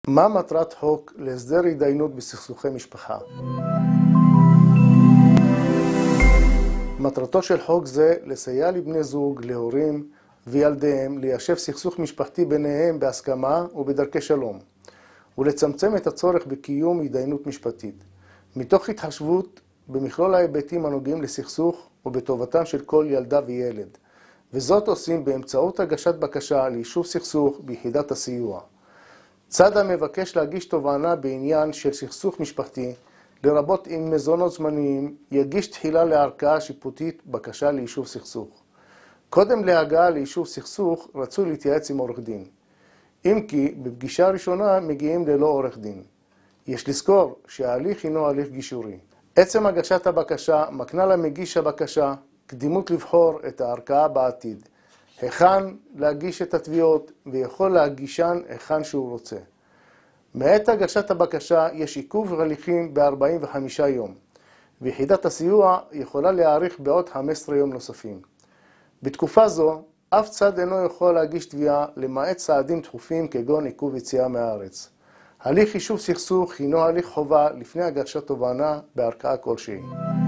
מה מטרת חוק להסדר התדיינות בסכסוכי משפחה? מטרתו של חוק זה לסייע לבני זוג, להורים וילדיהם ליישב סכסוך משפחתי ביניהם בהסכמה ובדרכי שלום, ולצמצם את הצורך בקיום התדיינות משפטית, מתוך התחשבות במכלול ההיבטים הנוגעים לסכסוך ובטובתם של כל ילדה וילד, וזאת עושים באמצעות הגשת בקשה ליישוב סכסוך ביחידת הסיוע. צד המבקש להגיש תובענה בעניין של סכסוך משפחתי, לרבות עם מזונות זמניים, יגיש תחילה לערכאה שיפוטית בקשה ליישוב סכסוך. קודם להגעה ליישוב סכסוך רצוי להתייעץ עם עורך דין. אם כי בפגישה ראשונה מגיעים ללא עורך דין. יש לזכור שההליך הינו הליך גישורי. עצם הגשת הבקשה מקנה למגיש הבקשה קדימות לבחור את הערכאה בעתיד, היכן להגיש את התביעות ויכול להגישן היכן שהוא רוצה. מעת הגשת הבקשה יש עיכוב הליכים ב-45 יום, ויחידת הסיוע יכולה להאריך בעוד 15 יום נוספים. בתקופה זו, אף צד אינו יכול להגיש תביעה למעט צעדים דחופים כגון עיכוב יציאה מהארץ. הליך יישוב סכסוך הינו הליך חובה לפני הגשת תובענה בערכאה כלשהי.